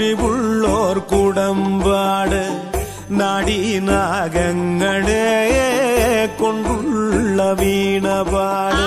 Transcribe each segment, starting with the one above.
അറിവുള്ളോർ കുടമ്പാട് നാടീനാഗങ്ങളെ കൊണ്ടുള്ള വീണപാട്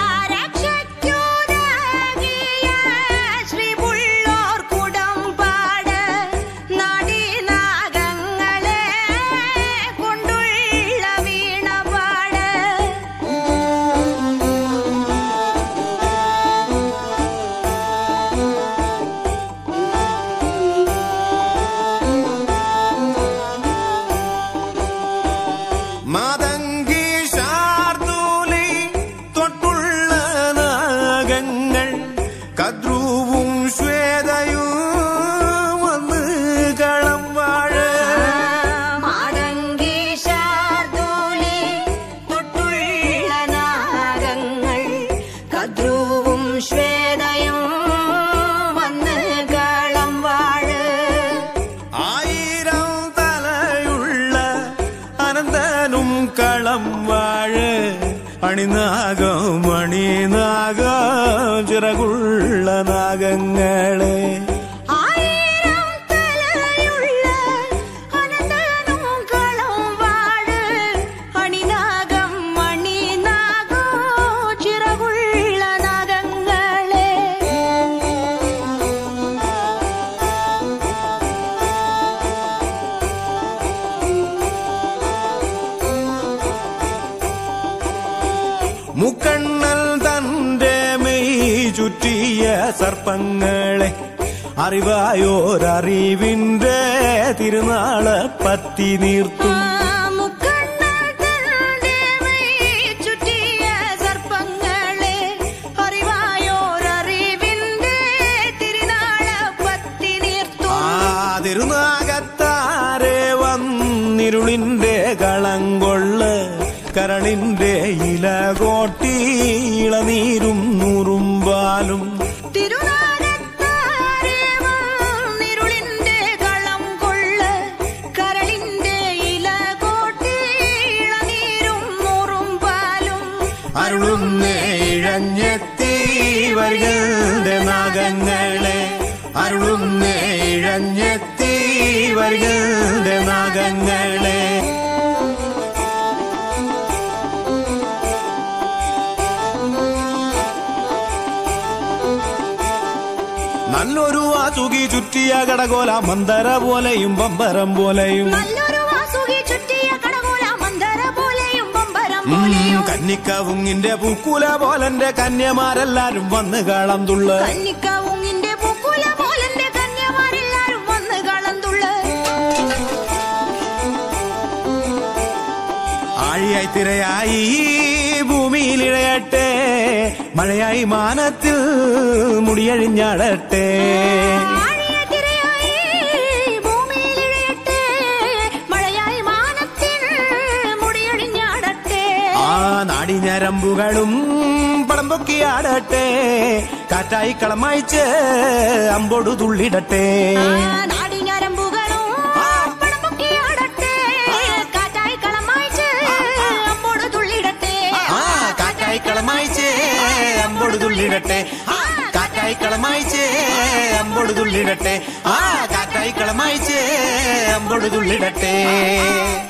മാതങ്കി ശാർദൂലി തൊട്ടുള്ള നാഗങ്ങൾ കദ്രുവും ശ്വേതയും വന്ന് കളം വാഴ മാതങ്കി ശാർദൂലി തൊട്ടുള്ള നാഗങ്ങൾ കദ്രുവും ശ്വേതയും വന്ന് കളം വാഴ ആയിരം തലയുള്ള അനന്തനും കളം വാഴ അണിനാഗം മണിനാഗം ചിറകുള്ള നാഗങ്ങളെ ആയിരം തലയുള്ള അനന്തനും കളം വാഴ അണിനാഗം മണിനാഗോ ചിറകുള്ള നാഗങ്ങളെ മുക്കണ്ണൽ തന്റെ മെയ് ചുറ്റിയ സർപ്പങ്ങളെ അറിവായോരറിവിന്റെ തിരുനാള് പത്തി നീർത്തും ചുറ്റിയ സർപ്പങ്ങളെ അറിവായോരറിവിന്റെ തിരുനാള് പത്തി നീർത്തു തിരുനാഗത്താരെ വന്നിരുളിന്റെ കളങ്കൊള്ള് കരളിന്റെ ഇല കോട്ടി ഇളനീരും നൂറുമ്പാലും തിരുനാഗത്താരേവന്നിരുളിന്റെ കളം കൊള്ള് കരളിന്റെ ഇല കോട്ടി ഇളനീരും നൂറും പാലും അരുളുന്നേ ഇഴഞ്ഞെത്തി വരികളുടെ നാഗങ്ങളെ അരുളുന്നേ ഇഴഞ്ഞെത്തി വരികളുടെ നാഗങ്ങളെ നല്ലൊരു വാസുകി ചുറ്റിയ കടകോല മന്ദര പോലെയും ബമ്പരം പോലെയും നല്ലൊരു വാസുകി ചുറ്റിയ കടകോല മന്ദര പോലെയും ബമ്പരം പോലെയും കന്നിക്കവുങ്ങിന്റെ പൂക്കുല പോലന്റെ കന്യമാരെല്ലാരും വന്ന് കളം തുള്ള് കന്നിക്കവുങ്ങിന്റെ പൂക്കുല പോലന്റെ കന്യമാരെല്ലാരും വന്ന് കളം തുള്ള് ആഴിയായി തിരയായി ഭൂമിയിലിഴയട്ടെ മഴയായി മാനത്തിൽ മുടിയഴിഞ്ഞാടട്ടെ മഴയായി മാനത്തിൽ മുടിയഴിഞ്ഞാടട്ടെ ആ നാടിഞ്ഞരമ്പുകളും പടം പൊക്കിയാടട്ടെ കാറ്റായി കളമയച്ച് അമ്പോടു തുള്ളിടട്ടെ നാടിഞ്ഞരമ്പുകളും പടം പൊക്കിയാടട്ടെ കാറ്റായി കളമയച്ച് അമ്പോടു തുള്ളിടട്ടെ കാറ്റായി കളമയച്ച് അമ്പോടു തുള്ളിടട്ടെ കാറ്റായി കളമയച്ച് അമ്പോടു തുള്ളിടട്ടെ കാറ്റായി കളമയച്ച് അമ്പോടു തുള്ളിടട്ടെ